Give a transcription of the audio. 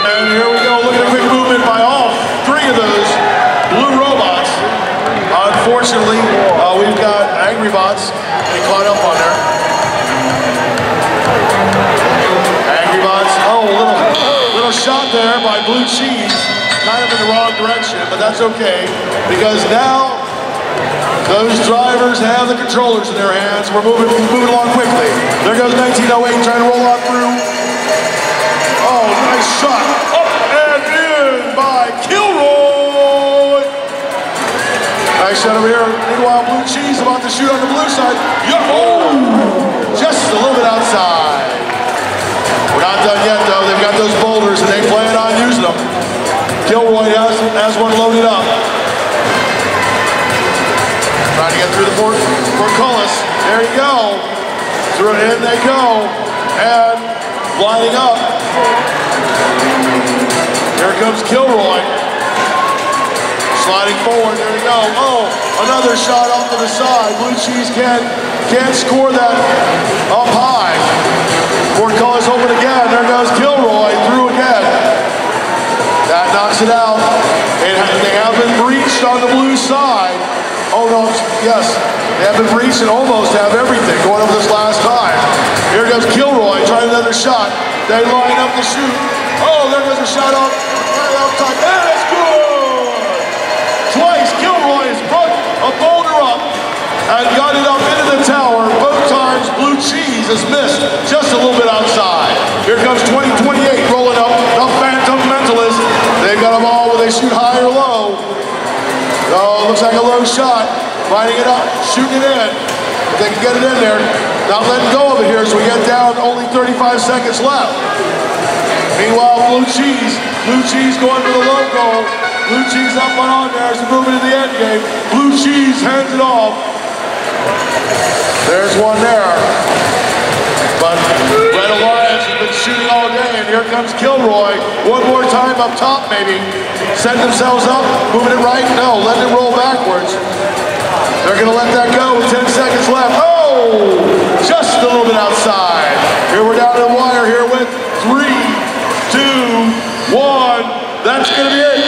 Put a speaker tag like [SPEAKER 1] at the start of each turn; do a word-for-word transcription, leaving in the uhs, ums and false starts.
[SPEAKER 1] And here we go. Look at the quick movement by all three of those blue robots. Unfortunately, uh, we've got Angry Bots getting caught up on there. Angry Bots. Oh, a little, little shot there by Blue Cheese. Kind of in the wrong direction, but that's okay. Because now those drivers have the controllers in their hands. We're moving, moving along quickly. There goes nineteen oh eight trying to roll on through. Oh, nice shot. Up and in by Kilroy. Nice shot over here. Meanwhile, Blue Cheese about to shoot on the blue side. Oh, just a little bit outside. We're not done yet, though. They've got those boulders, and they plan on using them. Kilroy has, has one loaded up. Trying to get through the portcullis. There you go. Through it in they go. And lining up. Here comes Kilroy. Sliding forward. There you go. Oh, another shot off to the side. Blue Cheese can't, can't score that up high. Portcullis open again. There goes Kilroy. Through again. That knocks it out. It, they have been breached on the blue side. Oh no, yes, they have been breached and almost have everything going over this last time. Here goes Kilroy trying another shot. They line up to shoot. Oh, there goes a shot off, right off top. And it's good! Twice Kilroy has brought a boulder up and got it up into the tower. Both times Blue Cheese has missed just a little bit outside. Here comes twenty twenty-eight rolling up, the Phantom Mentalist. They've got a ball where they shoot high or low. Oh, looks like a low shot. Lining it up, shooting it in. If they can get it in there, not letting go of it here, so we get down only thirty-five seconds left. Meanwhile, Blue Cheese, Blue Cheese going for the low goal. Blue Cheese up and on there as we move into the end game. Blue Cheese hands it off. There's one there. But Red Alliance has been shooting all day, and here comes Kilroy. One more time up top, maybe. Setting themselves up, moving it right. No, letting it roll backwards. They're going to let that go with ten seconds left. Oh, just a little bit outside. Here we're down to the wire here with three, two, one. That's going to be it.